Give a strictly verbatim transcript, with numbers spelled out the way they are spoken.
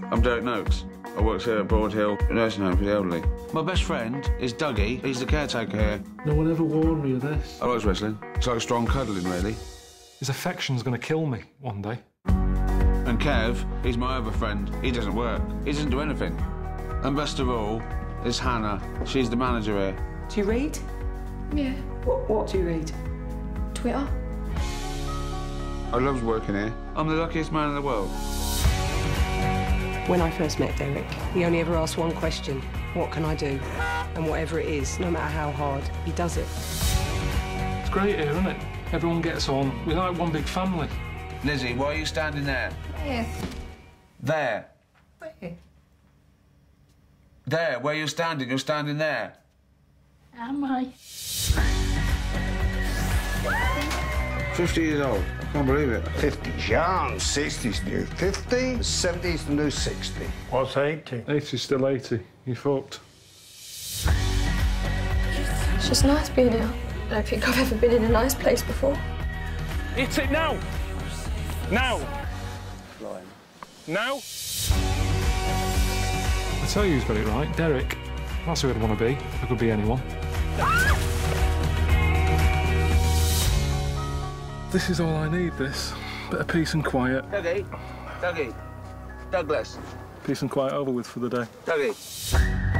I'm Derek Noakes. I work here at Broad Hill Nursing Home for the Elderly. My best friend is Dougie. He's the caretaker here. No one ever warned me of this. I like wrestling. It's like strong cuddling, really. His affection's going to kill me one day. And Kev, he's my other friend. He doesn't work. He doesn't do anything. And best of all is Hannah. She's the manager here. Do you read? Yeah. What, what do you read? Twitter. I love working here. I'm the luckiest man in the world. When I first met Derek, he only ever asked one question: what can I do? And whatever it is, no matter how hard, he does it. It's great here, isn't it? Everyone gets on. We're like one big family. Lizzie, why are you standing there? Where? There. Where? There, where you're standing, you're standing there. Am I? fifty years old. I can't believe it. fifty's young, sixty's new fifty, seventy's the new sixty. What's eighty? eighty's still eighty. You fucked. It's just nice being here. I don't think I've ever been in a nice place before. Hit it now! Now! Now! I tell you who's got it right. Derek. That's who I'd want to be. I could be anyone. This is all I need, this. Bit of peace and quiet. Dougie. Dougie. Douglas. Peace and quiet over with for the day. Dougie.